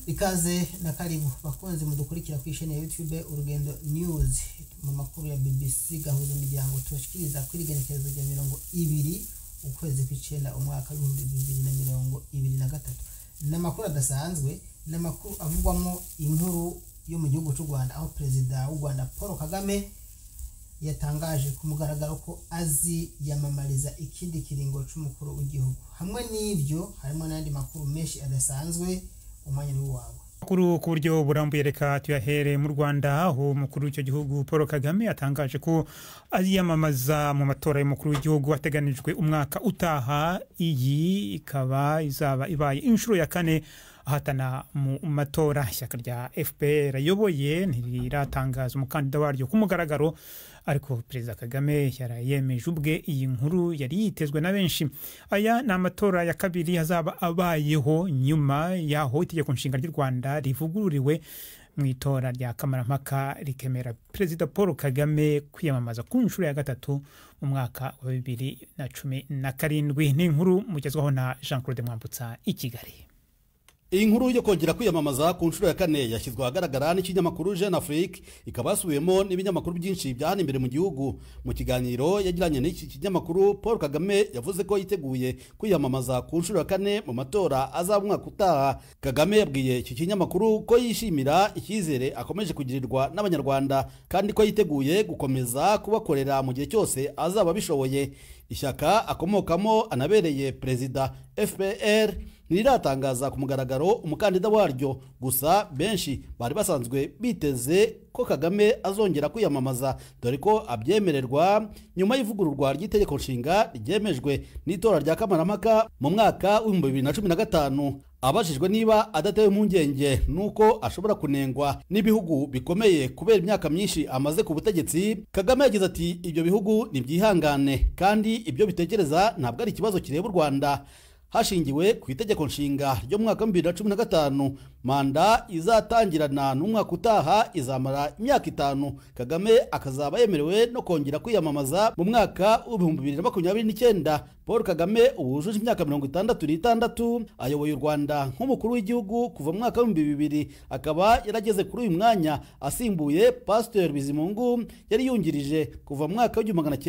Ikaze na karibu bakunzi mudukurikira ku ishene ya YouTube Urugendo News mu makuru ya BBC Gahuzamiryango tubashikiriza kuri igenekerezo rya 20 ukwezi kw'icenda umwaka wa 2023 n'amakuru adasanzwe n'amakuru avugwamo inkuru yo mu gihugu cy'u Rwanda aho Perezida w'u Rwanda Paul Kagame yatangaje ku mugaragaro ko azi yamamariza ikindi kiringo cy'umukuru w'igihugu. Hamwe n'ivyo harimo n'andi makuru menshi adasanzwe umwanya w'uwawe. Kuri ku buryo burambuye reka tuyahere mu Rwanda aho umukuru w'icyo gihugu Paul Kagame yatangaje ko aziyamamaza mu matora y'umukuru w'igihugu ateganijwe umwaka utaha. Iyi ikaba izaba ibaye inshuro ya kane ahatana mu matora. Ishyaka rya FPR ayoboye ntiratangaza umukandida waryo ku mugaragaro, ariko Perezida Kagame yarayemeje ubwe. Iyi nkuru yari yitezwe na benshi. Aya ni amatora ya kabiri azaba abayeho nyuma yaho itegeko nshinga ry'u Rwanda rivugururiwe mu itora rya kamarampaka rikemera Perezida Paul Kagame kwiyamamaza ku nshuro ya gatatu mu mwaka wa 2017. Ni inkuru mugezwaho na Jean-Claude Mwambutsa i Kigali. Iyi nkuru yo kongera kwiyamamaza ku nshuro ya kane yashyizwe ahagaragara n'ikinyamakuru Jeune Afrique, ikaba yasubiyemo n'ibinyamakuru byinshi bya hano imbere mu gihugu. Mu kiganiro yagiranye n'iki kinyamakuru, Paul Kagame yavuze ko yiteguye kwiyamamaza ku nshuro ya kane mu matora azaba umwaka utaha. Kagame yabwiye iki kinyamakuru ko yishimira icyizere akomeje kugirirwa n'abanyarwanda kandi ko yiteguye gukomeza kubakorera mu gihe cyose azaba bishoboye. Ishyaka akomokamo anabereye Perezida FPR ntiratangaza ku mugaragaro umukandida waryo, gusa benshi bari basanzwe biteze ko Kagame azongera kwiyamamaza dore ko abyemererwa nyuma y'ivugururwa ry'itegeko nshinga ryemejwe n'itora rya kamarampaka mu mwaka wa 2015. Abajijwe niba adatewe impungenge nuko ashobora kunengwa n'ibihugu bikomeye kubera imyaka myinshi amaze ku butegetsi, Kagame yagize ati ibyo bihugu nibyihangane kandi ibyo bitekereza ntabwo ari ikibazo kireba u Rwanda. Hashingiwe ku itegeko nshinga ryo mu mwaka wa 2015, manda izatangirana n'umwaka utaha izamara imyaka 5. Kagame akazaba yemerewe no kongera kwiyamamaza mu mwaka wa 2029. Paul Kagame ubujuje imyaka 66 ayoboye u Rwanda nk'umukuru w'igihugu kuva mu mwaka wa 2000, akaba yarageze kuri uyu mwanya asimbuye Pasteur Bizimungu yari yungirije kuva mu mwaka wa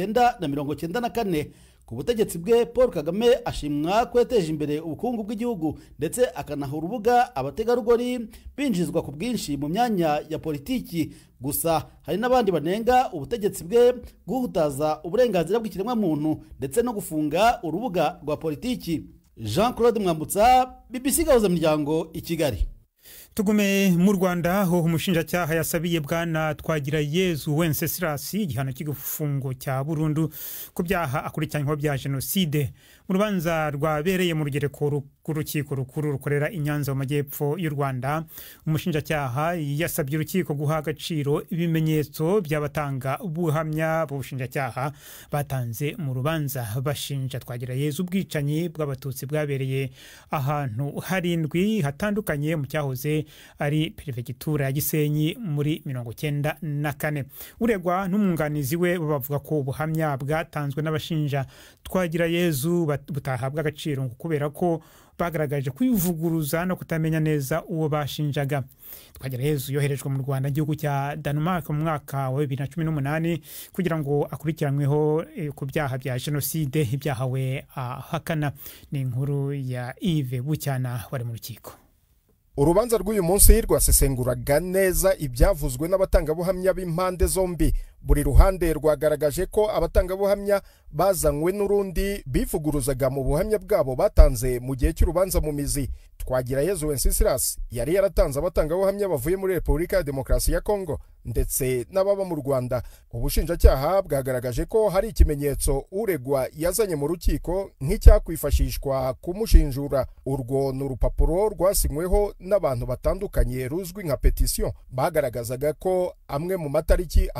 1994. Ku butegetsi bwe, Paul Kagame ashimwa ko yateje imbere ubukungu bw'igihugu ndetse akanaha urubuga abategarugori binjizwa ku bwinshi mu myanya ya politiki. Gusa hari n'abandi banenga ubutegetsi bwe guhutaza uburenganzira bw'ikiremwamuntu ndetse no gufunga urubuga rwa politiki. Jean-Claude Mwambutsa, BBC Gahuzamiryango i Kigali. Tugume mu Rwanda aho umushinjacyaha yasabiye bwana Twagirayezu Wenceslas igihano cy'igifungo cya burundu ku byaha akurikiranyweho bya jenoside. Mu rubanza rwabereye mu rugereko rw'urukiko rukuru rukorera i Nyanza mu majyepfo y'u Rwanda, umushinjacyaha yasabye urukiko guha agaciro ibimenyetso by'abatanga ubuhamya b'ubushinjacyaha batanze mu rubanza bashinja Twagirayezu ubwicanyi bw'abatutsi bwabereye ahantu 7 hatandukanye mu cyahoze ari perefegitura ya Gisenyi muri 1994. Uregwa n'umwunganizi we bavuga ko ubuhamya bwatanzwe n'abashinja Twagirayezu butahabwa agaciro kubera ko bagaragaje kwivuguruza no kutamenya neza uwo bashinjaga. Twagirayezu yoherejwe mu Rwanda igihugu cya Denmark mu mwaka wa 2018 kugira ngo akurikiranweho ku byaha bya jenoside, ibyaha we ahakana. Ni inkuru ya Yves Bucyana wari mu rukiko. Urubanza rw'uyu munsi rwasesenguraga neza ibyavuzwe n'abatangabuhamya b'impande zombi. Buri ruhande rwagaragaje ko abatangabuhamya bazanywe n'urundi bivuguruzaga mu buhamya bwabo batanze mu gihe cy'urubanza mu mizi. Twagirayezu Wenceslas yari yaratanze abatangabuhamya bavuye muri Repubulika ya Demokarasi ya Kongo ndetse n'ababa mu Rwanda. Ubushinjacyaha bwagaragaje ko hari ikimenyetso uregwa yazanye mu rukiko nk'icyakwifashishwa kumushinjura. Urwo ni urupapuro rwasinyweho n'abantu batandukanye ruzwi nka petition. Bagaragazaga ko amwe mu matariki ashinjwa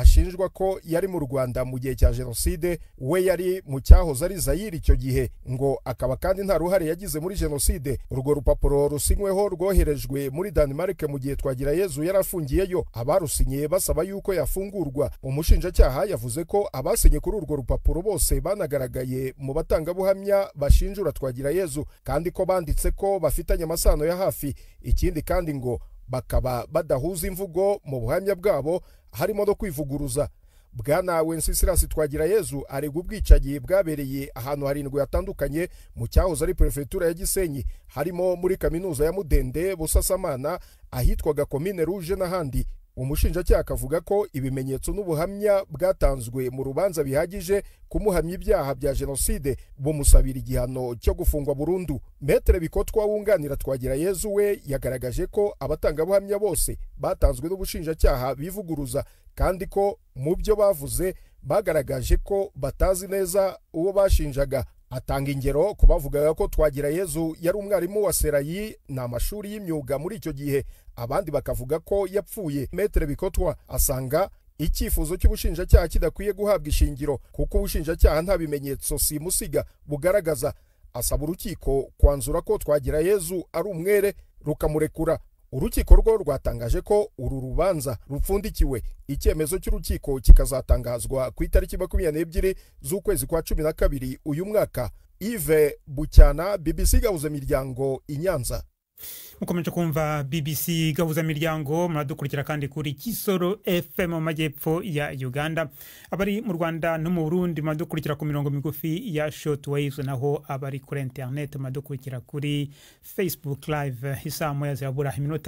ko yari mu Rwanda mu gihe cya jenoside, we yari mu cyahoze ari Zaire icyo gihe, ngo akaba kandi nta ruhare yagize muri jenoside. Urwo rupapuro rusinyweho rwoherejwe muri Denmark mu gihe Twagirayezu yarafungiyeyo, abarusinye basaba yuko yafungurwa. Umushinjacyaha yavuze ko abasinye kuri urwo rupapuro bose banagaragaye mu batangabuhamya bashinjura Twagirayezu, kandi ko banditse ko bafitanye amasano ya hafi. Ikindi kandi ngo bakaba badahuza imvugo mu buhamya bwabo, harimo no kwivuguruza. Bwana Wenceslas Twagirayezu aregwa ubwicanyi bwabereye ahantu 7 hatandukanye mu cyahoze ari prefetura ya Gisenyi, harimo muri kaminuza ya Mudende, Busasamana, ahitwaga Komine Rouge n'ahandi. Umushinjacyaha akavuga ko ibimenyetso n'ubuhamya bwatanzwe mu rubanza bihagije kumuhamya ibyaha bya jenoside, bumusabira igihano cyo gufungwa burundu. Metre Bikotwa wunganira Twagirayezu we yagaragaje ko abatangabuhamya bose batanzwe n'ubushinjacyaha bivuguruza, kandi ko mu byo bavuze bagaragaje ko batazi neza uwo bashinjaga. Atanga ingero ko bavugaga ko Twagirayezu yari umwarimu wa Serayi n'amashuri y'imyuga muri icyo gihe, abandi bakavuga ko yapfuye. Metre Bikotwa asanga icyifuzo cy'ubushinjacyaha kidakwiye guhabwa ishingiro kuko ubushinjacyaha nta bimenyetso simusiga bugaragaza. Asaba urukiko kwanzura ko Twagirayezu ari umwere rukamurekura. Urukiko rwo rwatangaje ko uru rubanza rupfundikiwe. Icyemezo cy'urukiko kikazatangazwa ku itariki 22 z'ukwezi kwa 12 uyu mwaka. Yves Bucyana, BBC Gahuzamiryango, i Nyanza. Mukomeje kumva BBC Gahuzamiryango, muradukurikira kandi kuri Kisoro FM mu majyepfo ya Uganda. Abari mu Rwanda no mu Burundi muradukurikira ku mirongo migufi ya shortwave, naho abari kuri internet muradukurikira kuri Facebook live isaa moya zirabura iminota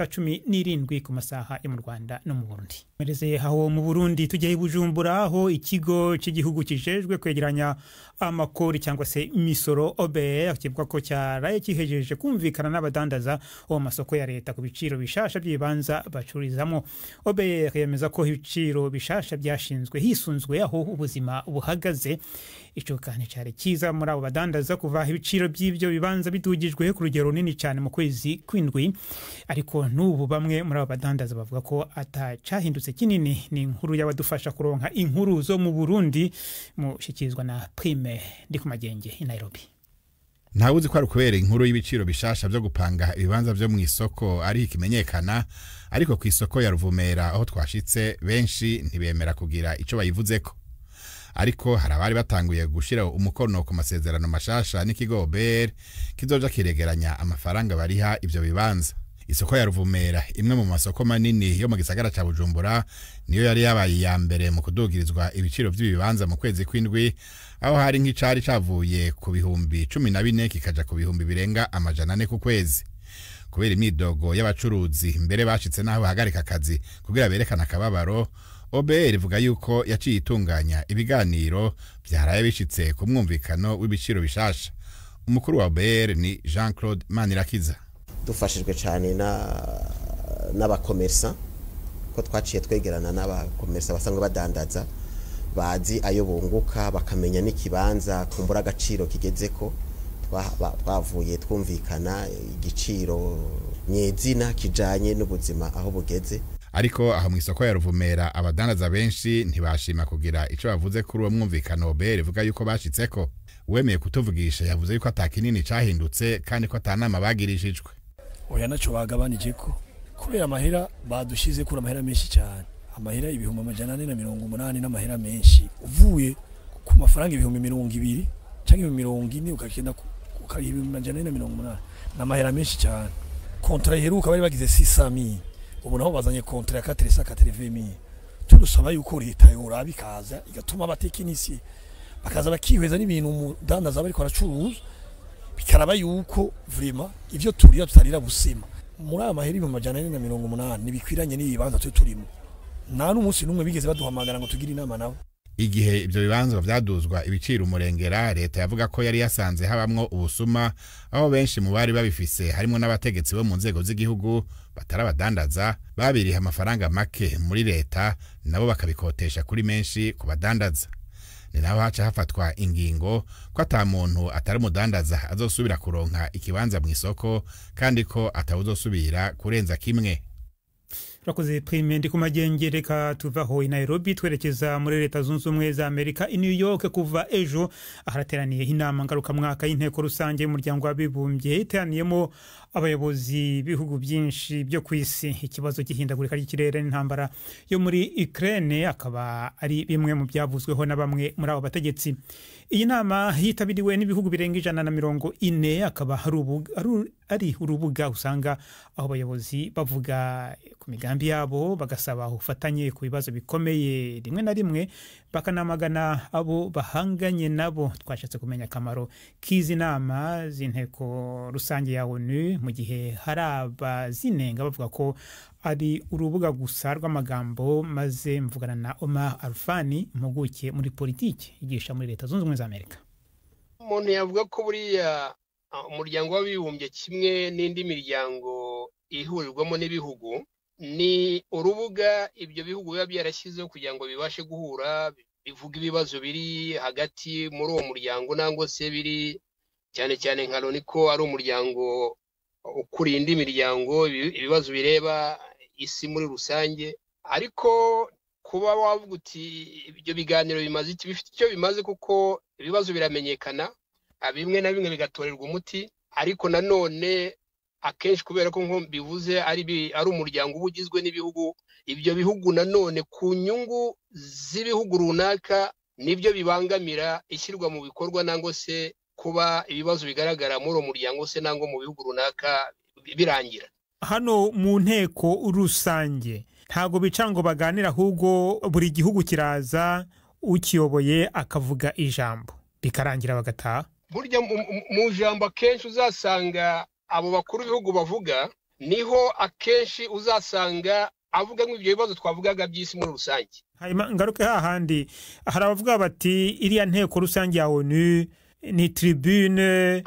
17 ku masaha yo mu Rwanda no mu Burundi. Mereze aho mu Burundi tujye i Bujumbura, aho ikigo cy'igihugu kijejwe kwegeranya amakori cyangwa se imisoro OBR kivuga ko cyaraye kihejeje kumvikana n'abadandaza o masoko ya leta ku biciro bishasha by'ibanza bacururizamo. OBR yemeza ko ibiciro bishasha byashinzwe hisunzwe aho ubuzima buhagaze. Ico kandi cyari kiza muri abo badandaza kuva ibiciro by'ibyo bibanza bidugijwe ku rugero runini cyane mu kwezi kw'indwi, ariko n'ubu bamwe muri abo badandaza bavuga ko atacahindutse kinini. Ni inkuru y'abadufasha kuronka inkuru zo mu Burundi mushikizwa na Prime ndi ku Magenge i Nairobi. Ntawuzi ko ari kubera inkuru y'ibiciro bishasha byo gupanga ibibanza byo mu isoko ari ikimenyekana, ariko ku isoko ya Ruvumera aho twashitse benshi ntibemera kugira ico bayivuzeko. Ariko hari abari batanguye gushira umukono ku masezerano mashasha n'ikigo OBR kizoja kiregeranya amafaranga bariha ibyo bibanza. Isoko ya Ruvumera, imwe mu masoko manini yo mu gisagara ca Bujumbura, niyo yari yabaye ya mbere mu kudugirizwa ibiciro by'ibibanza mu kwezi kw'indwi, aho hari nk'icari cavuye ku bihumbi 14 kikaja ku bihumbi birenga 400 ku kwezi. Kubera imidogo y'abacuruzi mbere bashitse naho bahagarika akazi kugira berekana akababaro, OBR ivuga yuko yaciye itunganya ibiganiro byaraye bishitse ku mwumvikano w'ibiciro bishasha. Umukuru wa OBR ni Jean-Claude Manirakiza. Dufashijwe cyane n'abakomersa ko twaciye twegerana n'abakomersa basanga badandaza, bazi ayo bunguka, bakamenya n'ikibanza kumbura agaciro kigezeko. Twavuye twumvikana igiciro nyezina kijanye n'ubuzima aho bugeze. Ariko aho mu isoko ya Ruvumera abadandaza benshi ntibashima kugira ico bavuze kuri uwo mwumvikano OBR ivuga yuko bashitseko. Wemeye kutuvugisha yavuze yuko atakinini cahindutse kandi ko atanama bagirishijwe. Oya naco bagabanije ko kubera amahera badushize kuri amahera menshi cyane, amahera ibihumbi 480 n'amahera menshi, uvuye ku mafaranga ibihumbi 200 cyangwa 240 ukagenda ku 480 n'amahera menshi cyane. Kontra iheruka bari bagize 600,000, ubu naho bazanye kontra ya 480,000. Tudusaba yuko leta yoraba ikaza igatuma abatekinisi bakaza bakihweza n'ibintu umudandaza bari kwaracuruza, bikaraba yuko vrema ivyo turira tutarira busema. Muri amaheri 480 nibikwiranye n'ibibanza turimo. Nta n'umunsi numwe bigeze baduhamagara ngo tugire inama nabo. Igihe ibyo bibanza vyaduzwa ibiciro umurengera, leta yavuga ko yari yasanze habamwo ubusuma, aho benshi mu bari babifise harimo n'abategetsi bo mu nzego z'igihugu batarabadandaza babiriha amafaranga make muri leta, nabo bakabikotesha kuri menshi ku badandaza. Ni naho haca hafatwa ingingo ko ata muntu atari umudandaza azosubira kuronka ikibanza mu isoko, kandi ko atawuzosubira kurenza kimwe. Urakoze Prime ndi kumagengereka tuvaho i Nairobi twerekeza muri leta zunze ubumwe za Amerika i New York kuva ejo aharateraniye inama ngaruka mwaka y'inteko rusange y'umuryango w'abibumbye iteraniyemo abayobozi bihugu byinshi byo kwisi. Ikibazo gihindagurika ry'ikirere n'intambara yo muri Ukraine akaba ari bimwe mu byavuzweho na bamwe muri abo bategetsi. Iyi nama yitabiriwe n'ibihugu birenga 140 akaba ari urubuga usanga aho abayobozi bavuga ku migambi yabo bagasaba ufatanye ku bibazo bikomeye rimwe na rimwe bakanamagana abo bahanganye nabo. Twashatse kumenya akamaro k'izi nama z'inteko rusange ya ONU mu gihe hari abazinenga bavuga ko ari urubuga gusa rw'amagambo, maze mvugana na Omar Alfani impuguke muri politiki yigisha muri leta zunze ubumwe za Amerika. Umuntu yavuga ko buriya umuryango w'abibumbye kimwe n'indi miryango ihurirwamo n'ibihugu ni urubuga ibyo bihugu biba byarashyizeho kugira ngo bibashe guhura bivuga ibibazo biri hagati muri uwo muryango nangwa se biri cyane cyane nka Loni ko ari umuryango ukuriye indi miryango ibibazo bireba isi muri rusange. Ariko kuba wavuga uti ibyo biganiro bimaze iki, bifite icyo bimaze kuko ibibazo biramenyekana bimwe na bimwe bigatorerwa umuti. Ariko nanone akenshi kubera ko nko bivuze ari umuryango ubugizwe n'ibihugu, ibyo bihugu nanone ku nyungu z'ibihugu runaka nibyo bibangamira ishyirwa mu bikorwa nangwa se kuba ibibazo bigaragara muri uwo muryango se nangwa mu bihugu runaka birangira. Hano mu nteko rusange ntago bicango baganira, ahubwo buri gihugu kiraza ukiyoboye akavuga ijambo bikarangira bagataha. Burya mu jambo akenshi uzasanga abo bakuru b'ibihugu bavuga, niho akenshi uzasanga avuga nk'ibyo bibazo twavugaga by'isi muri rusange. Hanyuma ngaruke hahandi hari abavuga bati iriya nteko rusange ya ONU ni tribune,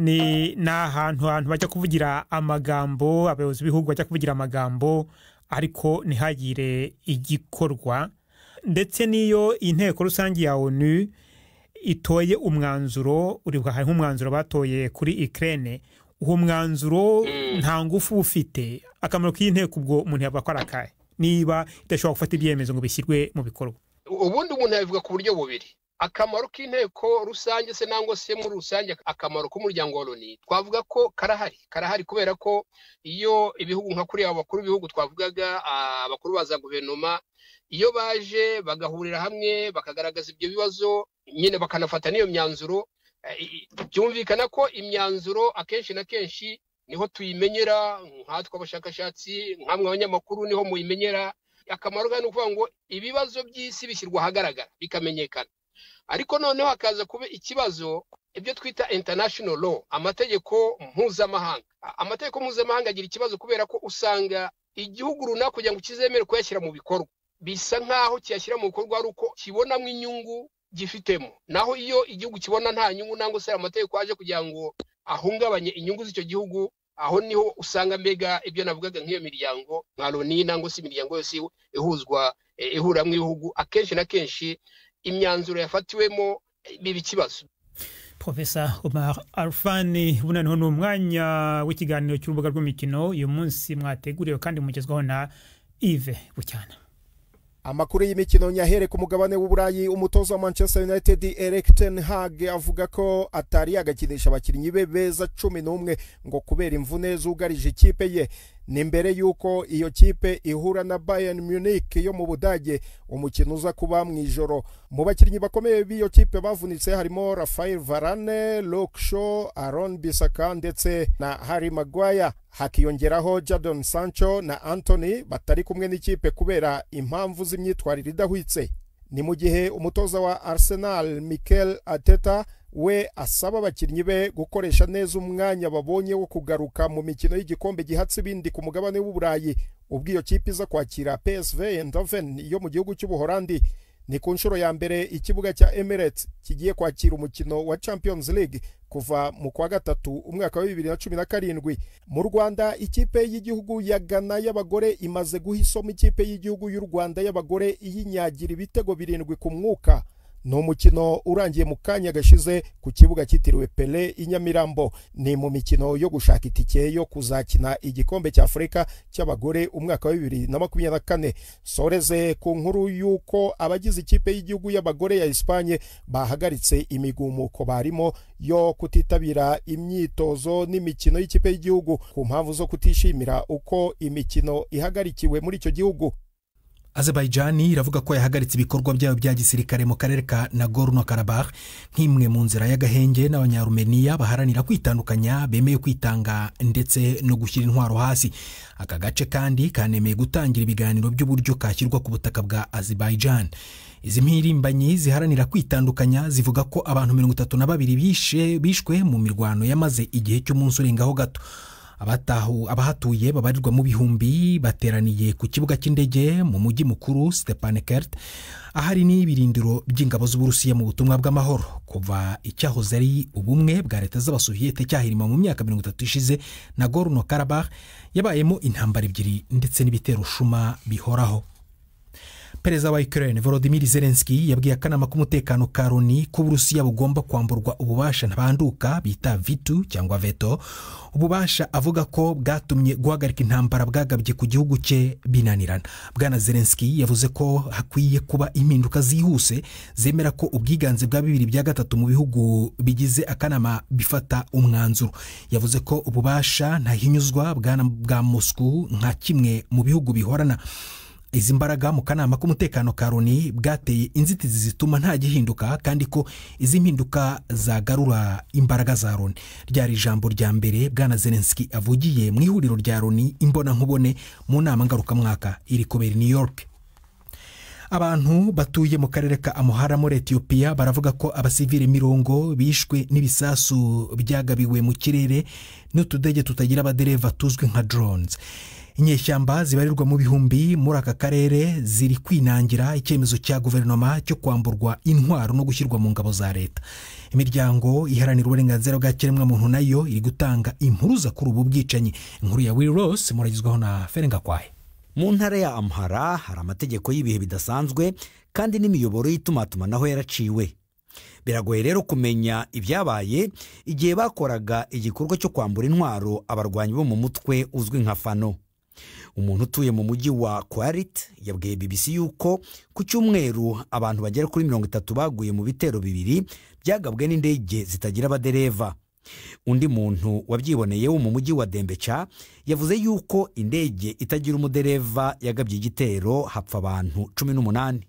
ni n'ahantu bajya kuvugira amagambo, abayobozi b'ibihugu bajya kuvugira amagambo ariko ntihagire igikorwa. Ndetse niyo inteko rusange ya ONU itoye umwanzuro, uribuka hari nk'umwanzuro batoye kuri Ukraine, uwo mwanzuro nta ngufu ufite. Akamaro k'inteko ubwo umuntu yavuga ko arakaye niba idashobora gufata ibyemezo ngo bishyirwe mu bikorwa. Ubundi umuntu yavuga ku buryo bubiri: akamaro k'inteko rusange se nangwa se muri rusange akamaro k'umuryango wa Loni. Twavuga ko karahari kubera ko iyo ibihugu nka kuri abo bakuru b'ibihugu twavugaga, abakuru baza guverinoma, iyo baje bagahurira hamwe bakagaragaza ibyo bibazo nyine bakanafata n'iyo myanzuro, byumvikana ko imyanzuro akenshi na kenshi niho tuyimenyera, nkatwe abashakashatsi nkamwe abanyamakuru niho muyimenyera. Akamaro kandi ukuvuga ngo ibibazo by'isi bishyirwa ahagaragara bikamenyekana. Ariko noneho hakaza kuba ikibazo ibyo twita international law, amategeko mpuzamahanga. Amategeko mpuzamahanga agira ikibazo kubera ko usanga igihugu runaka kugira ngo kizemere kuyashyira mu bikorwa bisa nkaho kiyashyira mu bikorwa ari uko kibonamo inyungu gifitemo. Naho iyo igihugu kibona nta nyungu nangwa se amategeko aje kugira ngo ahungabanye inyungu z'icyo gihugu, aho niho usanga mbega ibyo navugaga nk'iyo miryango nka Loni nangwa se imiryango yose ihura mu bihugu, akenshi na kenshi imyanzuro yafatiwemo bibi kibazo. Professor Omar Alfani, bunaniho n'umwanya w'ikiganiro cy'urubuga rw'imikino uyu munsi mwateguriwe kandi mugezwaho na Yves Bucyana. Amakuru y'imikino nyahere ku mugabane w'Uburayi, umutoza wa Manchester United Erik ten Hag avuga ko atari yagakinisha abakinnyi be beza 11 ngo kubera imvune zugarije ikipe ye. Ni mbere yuko iyo kipe ihura na Bayern Munich yo mu Budage, umukino uza kuba mu ijoro. Mu bakinnyi bakomeye b'iyo kipe bavunitse harimo Rafael Varane, Luke Shaw, Aaron Bissaka ndetse na Harry Maguire. Hakiyongeraho Jadon Sancho na Anthony batari kumwe n'ikipe kubera impamvu z'imyitwarire idahwitse. Ni mu gihe umutoza wa Arsenal Mikel Arteta we asaba abakinnyi be gukoresha neza umwanya babonye wo kugaruka mu mikino y'igikombe gihatse ibindi ku mugabane w'Uburayi, ubwo iyo kipe iza kwakira PSV Eindhoven yo mu gihugu cy'Ubuholandi. Ni ku nshuro ya mbere ikibuga cya Emirates kigiye kwakira umukino wa Champions League kuva mu kwa gatatu umwaka wa 2017. Mu Rwanda ikipe y'igihugu ya Ghana y'abagore imaze guhisoma ikipe y'igihugu y'u Rwanda y'abagore iyinyagira ibitego 7 ku mwuka. ni umukino urangiye mu kanya gashize ku kibuga cyitiriwe Pele i Nyamirambo. Ni mu mikino yo gushaka itike yo kuzakina igikombe cya Afurika cy'abagore umwaka wa 2024. Soreze ku nkuru yuko abagize ikipe y'igihugu y'abagore ya Espagne bahagaritse imigumuko barimo yo kutitabira imyitozo n'imikino y'ikipe y'igihugu ku mpamvu zo kutishimira uko imikino ihagarikiwe muri icyo gihugu. Azerbaijan iravuga ko yahagaritse ibikorwa byayo bya gisirikare mu karere ka Nagorno-Karabakh nk'imwe mu nzira y'agahenge n'abanyarumeniya baharanira kwitandukanya bemeye kwitanga ndetse no gushyira intwaro hasi. Aka gace kandi kanemeye gutangira ibiganiro by'uburyo kashyirwa ku butaka bwa Azerbaijan. Izi mpirimbanyi ziharanira kwitandukanya zivuga ko abantu 32 bishwe mu mirwano yamaze igihe cy'umunsi urengaho gato. Abahatuye babarirwa mu bihumbi bateraniye ku kibuga cy'indege mu mujyi mukuru Stepanakert, ahari n'ibirindiro by'ingabo z'Uburusiya mu butumwa bw'amahoro. Kuva icyahoze ari ubumwe bwa leta z'abasoviyete cyahirima mu myaka 30 ishize, Nagorno-Karabakh yabayemo intambara ebyiri ndetse n'ibitero shuma bihoraho. Perezida wa Ukraine Volodymyr Zelensky yabwiye akanama k'umutekano ka Loni ko Uburusiya bugomba kwamburwa ububasha ntabanduka bita vitu cyangwa veto, ububasha avuga ko bwatumye guhagarika intambara bwagabye ku gihugu cye binanirana. Bwana Zelensky yavuze ko hakwiye kuba impinduka zihuse zemera ko ubwiganze bwa 2/3 mu bihugu bigize akanama bifata umwanzuro. Yavuze ko ububasha ntahinyuzwa bwa Moscow nka kimwe mu bihugu bihorana izi mbaraga mu kanama k'umutekano ka Loni bwateye inzitizi zituma nta gihinduka, kandi ko izi mpinduka zagarura imbaraga za Loni. Ryari ijambo rya mbere Bwana Zelensky avugiye mu ihuriro rya Loni imbona nkubone mu nama ngarukamwaka iri kubera New York. Abantu batuye mu karere ka Amhara muri Ethiopia baravuga ko abasivile 70 bishwe n'ibisasu byagabiwe mu kirere n'utudege tutagira abadereva tuzwi nka drones. Inyeshyamba zibarirwa mu bihumbi muri aka karere ziri kwinangira icyemezo cya guverinoma cyo kwamburwa intwaro no gushyirwa mu ngabo za leta. Imiryango iharanira uburenganzira bwa kiremwamuntu nayo iri gutanga impuruza kuri ubu bwicanyi. Inkuru ya Will Ross muragizwaho na Ferenga Kwaye. Mu ntara ya Amhara hari amategeko y'ibihe bidasanzwe kandi n'imiyoboro y'itumatumanaho yaraciwe. Biragoye rero kumenya ibyabaye igihe bakoraga igikorwa cyo kwambura intwaro abarwanyi bo mu mutwe uzwi nka Fano. Umuntu utuye mu mujyi wa Kwarit yabwiye BBC yuko ku cyumweru abantu bagera kuri 30 baguye mu bitero bibiri byagabwe n'indege zitagira abadereva. Undi muntu wabyiboneye wo mu mujyi wa Dembecha yavuze yuko indege itagira umudereva yagabye igitero hapfa abantu 18.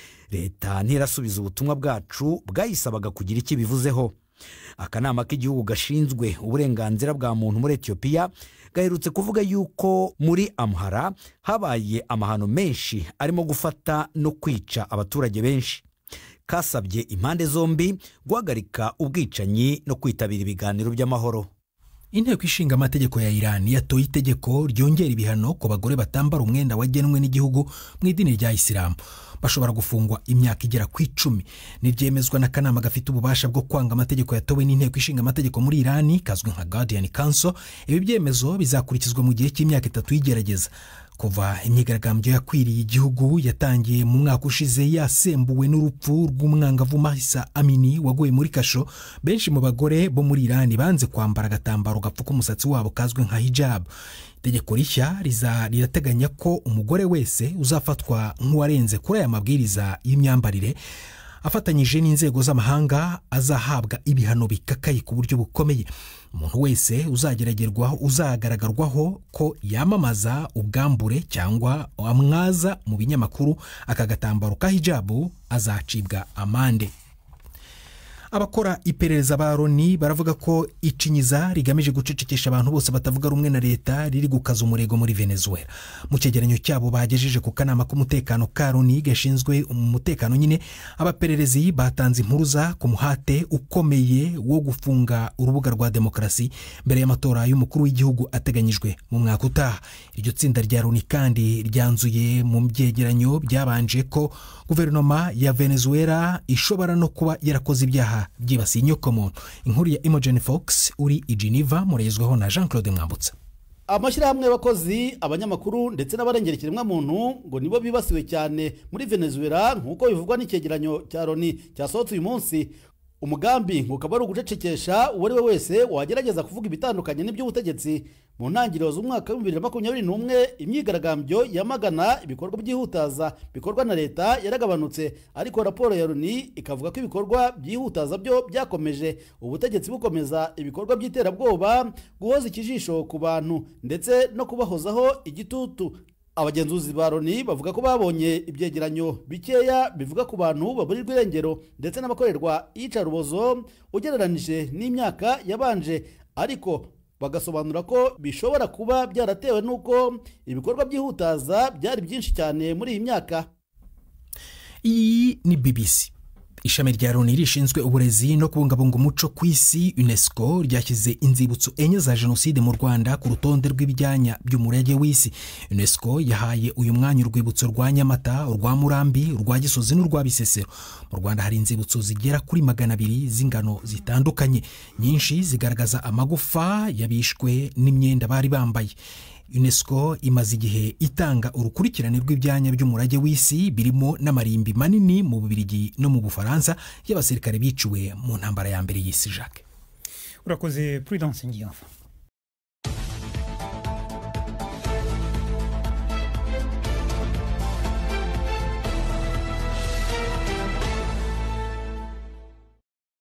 Leta ntirasubiza ubutumwa bwacu bwayisabaga kugira iki bivuzeho. Akanama k'igihugu gashinzwe uburenganzira bwa muntu muri Ethiopia gaherutse kuvuga yuko muri Amhara habaye amahano menshi arimo gufata no kwica abaturage benshi. Kasabye impande zombi guhagarika ubwicanyi no kwitabira ibiganiro by'amahoro. Inteko ishinga amategeko ya Iran yatoye itegeko ryongera ibihano ku bagore batambara umwenda wagenwe n'igihugu mu idini rya Islam. Bashobora gufungwa imyaka igera ku 10. Nibyemezwa na kanama gafite ububasha bwo kwanga amategeko yatowe n'inteko ishinga amategeko muri Iran kazwi nka Guardian Council. Ibi byemezo bizakurikizwa mu gihe cy'imyaka 3 y'igerageza. Kuva imyigaragambyo yakwiriye igihugu yatangiye mu mwaka ushize yasembuwe n'urupfu rw'umwangavu Mahsa Amini waguye muri kasho, benshi mu bagore bo muri Iran banze kwambara agatambaro gapfuka umusatsi wabo kazwi nka hijab. Itegeko rishya rirateganya ko umugore wese uzafatwa nk'uwarenze kuri aya mabwiriza y'imyambarire afatanyije n'inzego z'amahanga azahabwa ibihano bikakaye ku buryo bukomeye. Umuntu wese uzagaragarwaho ko yamamaza ubwambure cyangwa amwaza mu binyamakuru akagatambaro ka hijabu azacibwa amande. Abakora iperereza ba Loni baravuga ko icinyiza rigamije gucecekesha abantu bose batavuga rumwe na leta riri gukaza umurego muri Venezuela. Mu cyegeranyo cyabo bagejeje ku kanama k'umutekano ka Loni gashinzwe umutekano nyine, abapererezi batanze impuruza ku muhate ukomeye wo gufunga urubuga rwa demokrasi mbere y'amatora y'umukuru w'igihugu ateganyijwe mu mwaka utaha. Iryo tsinda rya Loni kandi ryanzuye mu byegeranyo byabanje ko guverinoma ya Venezuela ishobora no kuba yarakoze ibyaha byibasiye inyokomuntu. Inkuru ya Imogen Fox uri i Geneva murezweho na Jean-Claude Mwambutsa. amashyirahamwe y'abakozi abanyamakuru ndetse n'abarengera ikiremwamuntu ngo nibo bibasiwe cyane muri Venezuela nk'uko bivugwa n'icyegeranyo cya Loni cyasohotse uyu munsi. Umugambi ngo ukaba ari ugucecekesha uwo ari we wese wagerageza kuvuga ibitandukanye n'iby'ubutegetsi. Mu ntangiriro z'umwaka wa 2021 imyigaragambyo yamagana ibikorwa byihutaza bikorwa na leta yaragabanutse, ariko raporo ya Loni ikavuga ko ibikorwa byihutaza byo byakomeje, ubutegetsi bukomeza ibikorwa by'iterabwoba, guhoza ikijisho ku bantu ndetse no kubahozaho igitutu. Abagenzuzi ba Loni bavuga ko babonye ibyegeranyo bikeya bivuga ku bantu baburirwa irengero ndetse n'abakorerwa iyicarubozo ugereranije n'imyaka yabanje, ariko bagasobanura ko bishobora kuba byaratewe n'uko ibikorwa byihutaza byari byinshi cyane muri iyi myaka. Iyi ni BBC. Ishami rya Loni rishinzwe uburezi no kubungabunga umuco ku isi UNESCO ryashyize inzibutso enye za jenoside mu Rwanda ku rutonde rw'ibyanya by'umurage w'isi. UNESCO yahaye uyu mwanya urwibutso rwa Nyamata, urwa Murambi, urwa Gisozi n'urwa Bisesero. Mu Rwanda hari inzibutso zigera kuri 200 z'ingano zitandukanye, nyinshi zigaragaza amagufa yabishwe n'imyenda bari bambaye. UNESCO imaze igihe itanga urukurikirane rw'ibyanya by'umurage w'isi birimo n'amarimbi manini mu Bubiligi no mu Bufaransa y'abasirikare biciwe mu ntambara ya mbere y'isi. Jacques, urakoze Prudence Ngiyafa.